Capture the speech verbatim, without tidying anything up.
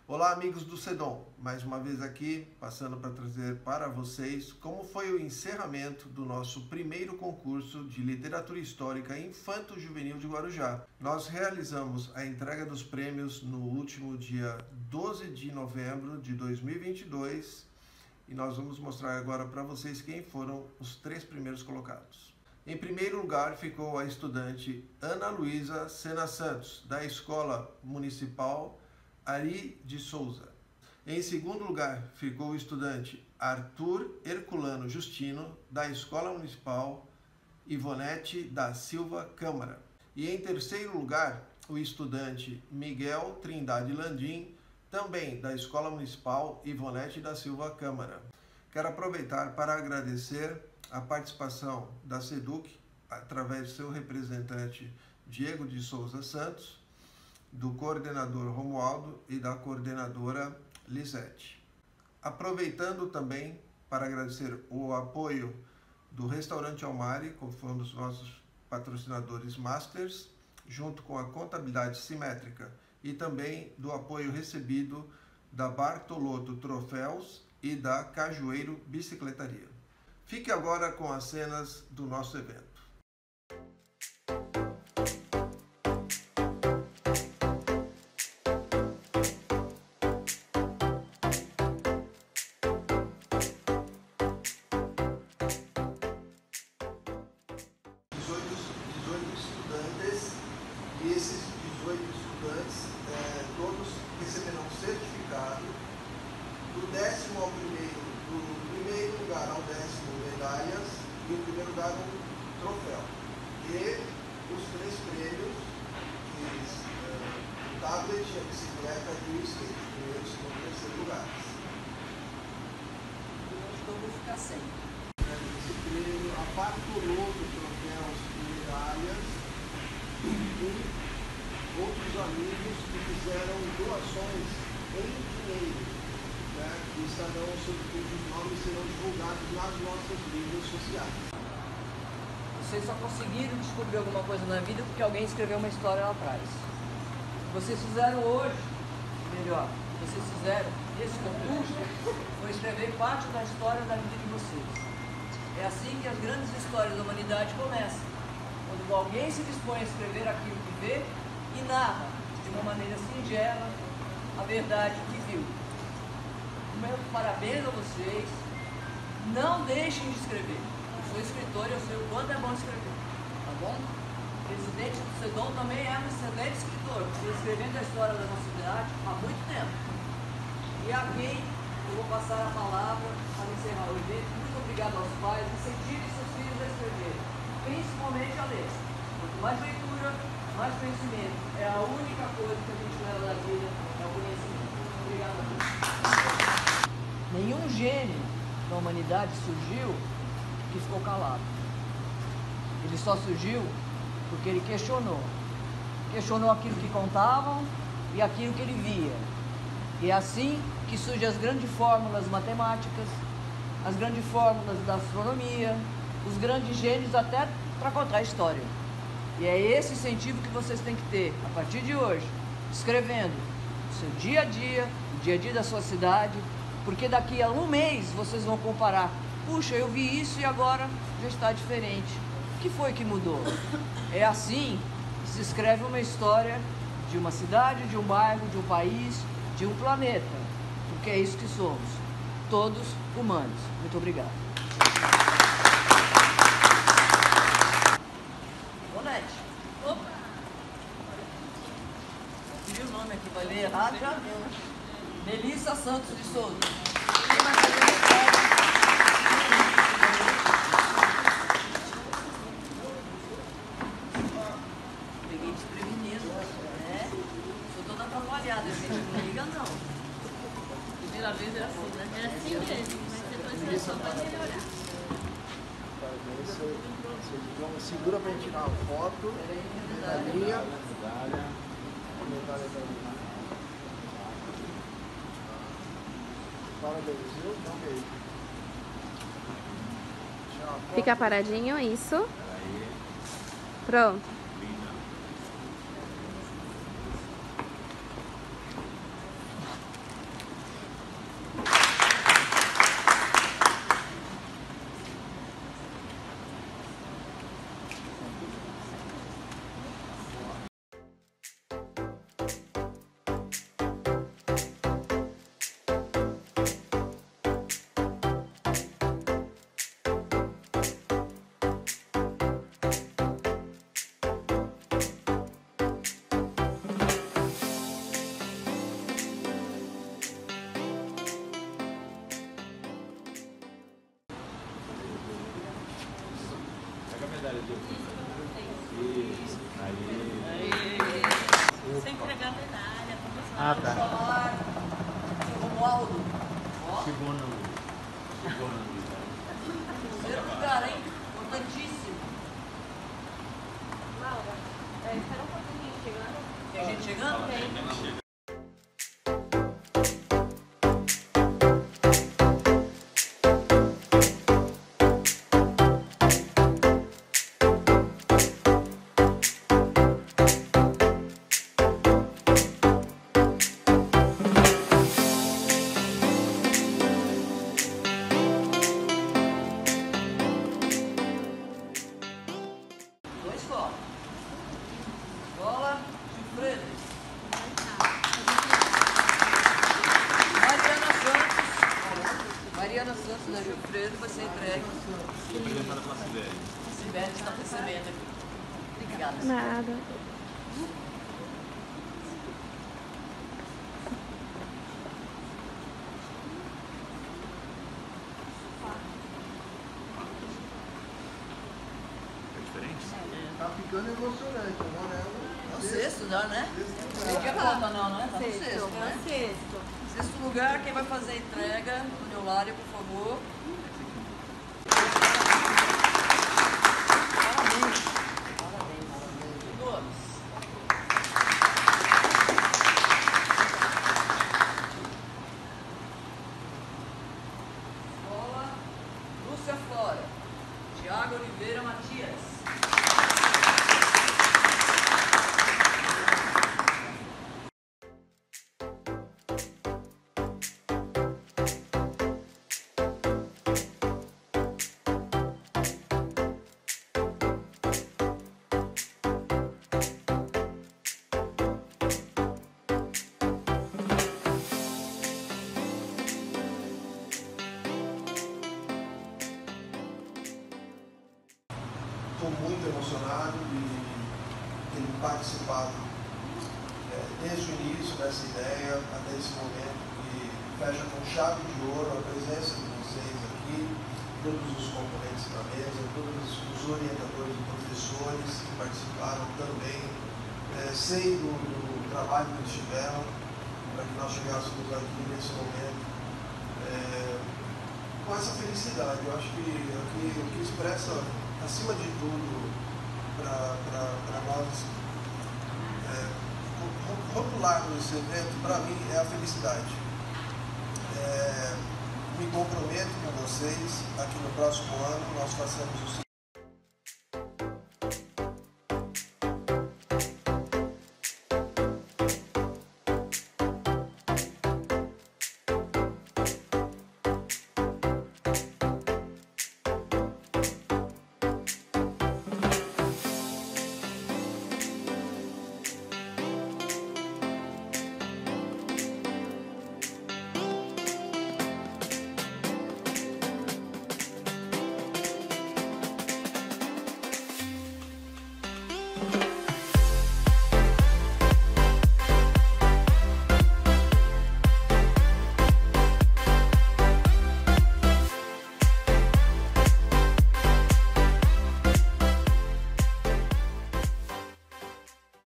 Olá, amigos do Sedom, mais uma vez aqui, passando para trazer para vocês como foi o encerramento do nosso primeiro concurso de literatura histórica infanto-juvenil de Guarujá. Nós realizamos a entrega dos prêmios no último dia doze de novembro de dois mil e vinte e dois e nós vamos mostrar agora para vocês quem foram os três primeiros colocados. Em primeiro lugar ficou a estudante Ana Luísa Sena Santos, da Escola Municipal Ari de Souza. Em segundo lugar, ficou o estudante Arthur Herculano Justino, da Escola Municipal Ivonete da Silva Câmara. E em terceiro lugar, o estudante Miguel Trindade Landim, também da Escola Municipal Ivonete da Silva Câmara. Quero aproveitar para agradecer a participação da SEDUC, através do seu representante Diego de Souza Santos, do coordenador Romualdo e da coordenadora Lisete. Aproveitando também para agradecer o apoio do Restaurante Almari, como foi um dos nossos patrocinadores Masters, junto com a Contabilidade Simétrica, e também do apoio recebido da Bartolotto Troféus e da Cajueiro Bicicletaria. Fique agora com as cenas do nosso evento. dezoito estudantes, e esses dezoito estudantes é, todos receberão certificado, do décimo ao primeiro, do primeiro lugar ao décimo medalhas e o primeiro lugar um troféu. E os três prêmios, que, é, o tablet, a bicicleta e o skate, primeiro, segundo e terceiro lugares. Eu acho que eu vou ficar sem. Esse prêmio, a Bartolotto Troféus e medalhas, e outros amigos que fizeram doações em dinheiro, né, que estarão, sob cujos nomes serão divulgados nas nossas mídias sociais. Vocês só conseguiram descobrir alguma coisa na vida porque alguém escreveu uma história lá atrás. O que vocês fizeram hoje, melhor, o que vocês fizeram nesse concurso, foi escrever parte da história da vida de vocês. É assim que as grandes histórias da humanidade começam. Quando alguém se dispõe a escrever aquilo que vê e narra, de uma maneira singela, a verdade que viu. Meu parabéns a vocês. Não deixem de escrever. Eu sou escritor e eu sei o quanto é bom escrever. Tá bom? O presidente do Sedom também é um excelente escritor, porque escrevendo a história da nossa cidade há muito tempo. E a quem eu vou passar a palavra para encerrar o evento. Muito obrigado aos pais. Incentivem seus filhos a escrever, principalmente a ler. Quanto mais leitura, mais conhecimento. É a única coisa que a gente leva da vida, é o conhecimento. Obrigado a todos. Nenhum gênio da humanidade surgiu que ficou calado. Ele só surgiu porque ele questionou. Questionou aquilo que contavam e aquilo que ele via. E é assim que surgem as grandes fórmulas matemáticas, as grandes fórmulas da astronomia, os grandes gênios até para contar a história. E é esse incentivo que vocês têm que ter, a partir de hoje, escrevendo o seu dia a dia, o dia a dia da sua cidade, porque daqui a um mês vocês vão comparar. Puxa, eu vi isso e agora já está diferente. O que foi que mudou? É assim que se escreve uma história de uma cidade, de um bairro, de um país, de um planeta. Porque é isso que somos, todos humanos. Muito obrigado. Bonete. Opa! Escrevi o nome aqui, vai ler errado já viu. Melissa Santos de Souza. Peguei desprevenido, né? Sou toda atrapalhada, gente. Não liga não. Primeira vez era assim, né? É assim mesmo, mas depois você só vai melhorar. Segura pra gente tirar a foto, medalhinha. Parabéns, viu? Dá um beijo. Fica paradinho, isso. Pronto. medalha de ofício. Isso. Aí. Sem entregar a medalha, professor. Ah, tá. Seu Romualdo. Ó, Chegou no. Chegou no. terceiro lugar, hein? Importantíssimo. Laura, é, espera um pouquinho, chegando. Tem gente chegando? Tem. Escola. Escola Gilfredo. Mariana Santos. Mariana Santos da Gilfredo vai ser entregue. Representada pela Sibeli. Sibeli está recebendo aqui. Obrigada. Nada. É diferente? Tá ficando emocionante, agora É o sexto já, né? Não tinha conta não, né? Tá no Sexto, sexto, é né? o sexto. Sexto lugar, quem vai fazer a entrega? Dona Eulália, por favor. Parabéns. Parabéns, parabéns. Todos. Escola Lúcia Flora. Tiago Oliveira Matias. Estou muito emocionado de ter participado é, desde o início dessa ideia até esse momento que fecha com chave de ouro a presença de vocês aqui, todos os componentes da mesa, todos os orientadores e professores que participaram também. É, sei do, do trabalho que eles tiveram para que nós chegássemos aqui nesse momento é, com essa felicidade. Eu acho que o que, que expressa acima de tudo, para nós é, rotularmos esse evento, para mim, é a felicidade. É, me comprometo com vocês, aqui no próximo ano, nós façamos o